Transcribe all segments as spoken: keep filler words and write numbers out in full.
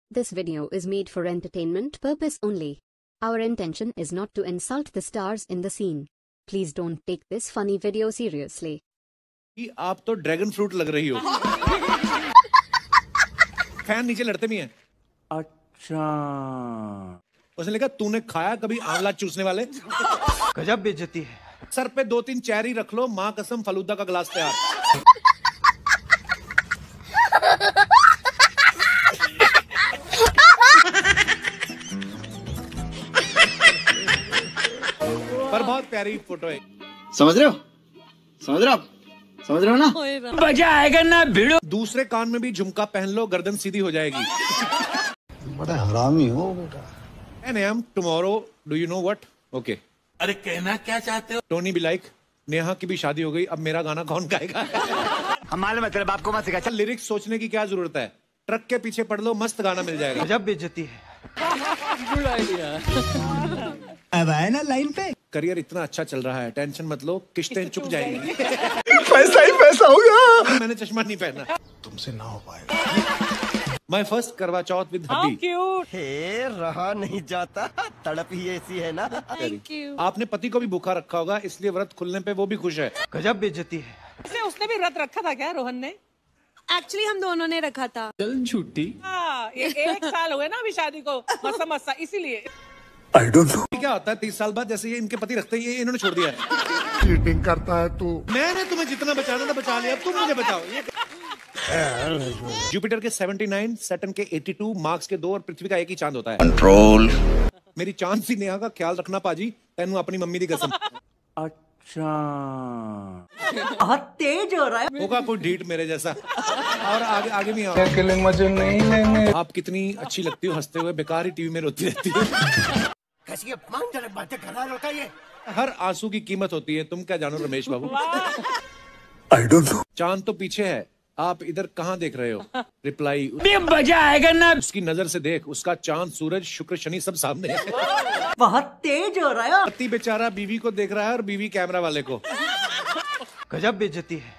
This video is made for entertainment purpose only. Our intention is not to insult the stars in the scene. Please don't take this funny video seriously. आप तो dragon fruit लग रही हो। Fan नीचे लड़ते भी हैं। अच्छा। उसने लिखा तूने खाया कभी आंवला चूसने वाले? गजब बेइज्जती है। सर पे दो तीन चेरी रख लो, माँ कसम फलूदा का गिलास तैयार। पर बहुत प्यारी फोटो है। समझ रहे हो? समझ रहे हो आप? समझ रहे हो ना? मजा आएगा ना भिड़ो। दूसरे कान में भी झुमका पहन लो, गर्दन सीधी हो जाएगी। बड़ा हरामी हो बेटा। And I am tomorrow. Do you know what? Okay. अरे कहना क्या चाहते हो? टोनी बी लाइक, नेहा की भी शादी हो गई, अब मेरा गाना कौन गाएगा? हमारे मतलब आपको मत सिखा। लिरिक्स सोचने की क्या जरूरत है? ट्रक के पीछे पढ़ लो, मस्त गाना मिल जाएगा। गजब बेइज्जती है। अब आए ना लाइन पे। करियर इतना अच्छा चल रहा है, टेंशन मत लो, किश्तें चुक जाएंगी। पैसा ही पैसा होगा। मैंने चश्मा नहीं पहना। तुमसे ना हो पाएगा। माय फर्स्ट करवा चौथ विद हब्बी। हे रहा नहीं जाता, तड़प ही ऐसी है ना। Thank you. आपने पति को भी भूखा रखा होगा, इसलिए व्रत खुलने पे वो भी खुश है। गजब बेइज्जती है। वैसे उसने भी व्रत रखा था क्या रोहन ने? एक्चुअली हम दोनों ने रखा था। चल छुट्टी। हाँ, ये एक साल हुए ना अभी शादी को, मसा मसा, इसीलिए। I don't know. क्या होता है तीस साल बाद, जैसे ये इनके पति रखते हैं, ये इन्होंने छोड़ दिया है। चीटिंग करता है तू। मैंने तुम्हें जितना बचाना था बचा लिया, अब तुम मुझे बचाओ। ये जुपिटर के उन्यासी, सैटर्न के बयासी, मार्स के दो और पृथ्वी का एक ही चांद होता है। कंट्रोल। मेरी चांद सी नेहा का ख्याल रखना पाजी, तेनू अपनी मम्मी दी कसम। अच्छा। बहुत तेज हो रहा है। होगा कोई ढीठ मेरे जैसा। और आगे आगे भी आओ। मजे नहीं लेंगे। आप कितनी अच्छी लगती हो हंसते हुए, बेकार ही टीवी में रोती रहती है। कैसी अपमानजनक बातें कर रहा है लड़का ये। हर आंसू की कीमत होती है, तुम क्या जानो रमेश बाबू। I don't know. चांद तो पीछे है, आप इधर कहाँ देख रहे हो? रिप्लाई, मजा आएगा ना। उसकी नजर से देख, उसका चांद सूरज शुक्र शनि सब सामने है। बहुत तेज हो रहा है। पति बेचारा बीवी को देख रहा है और बीवी कैमरा वाले को। गजब बेइज्जती है।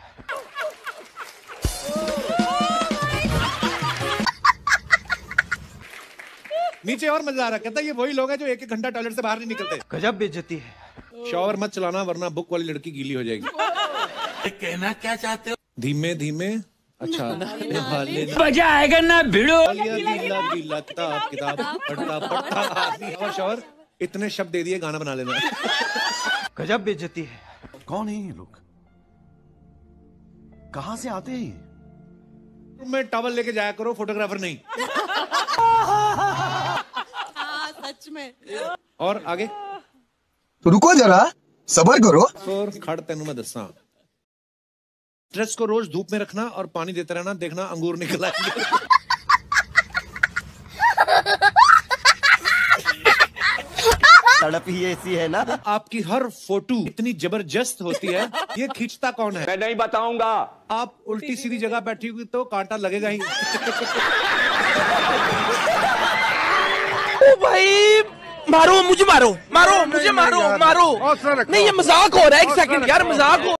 नीचे और मजा आ रहा है, कहता है ये वही लोग हैं जो एक एक घंटा टॉयलेट से बाहर नहीं निकलते। गजब बेइज्जती है। शॉवर मत चलाना वरना बुक वाली लड़की गीली हो जाएगी। कहना क्या चाहते हो? धीमे धीमे। अच्छा। मजा आएगा ना भिड़ो। गीला गीला किताब किताब पढ़ता पढ़ता आदमी। और शॉवर इतने शब्द दे दिए, गाना बना लेना। गजब बेइज्जती है। कौन है ये लोग? कहाँ से आते हैं ये? तुम में टॉवल लेके जाया करो, फोटोग्राफर नहीं। हाँ सच में। और आगे तो रुको जरा, सबर करो। और खड़ तेनू मैं दसा, ड्रेस को रोज धूप में रखना और पानी देते रहना, देखना अंगूर निकल आएंगे। तड़प ही ऐसी है ना। आपकी हर फोटो इतनी जबरदस्त होती है, ये खींचता कौन है? मैं नहीं बताऊंगा। आप उल्टी सीधी जगह बैठी हुई तो कांटा लगेगा ही। ओ भाई मारो मुझे, मारो मारो मुझे, मारो मारो। नहीं ये मजाक हो रहा है, एक सेकंड यार, मजाक हो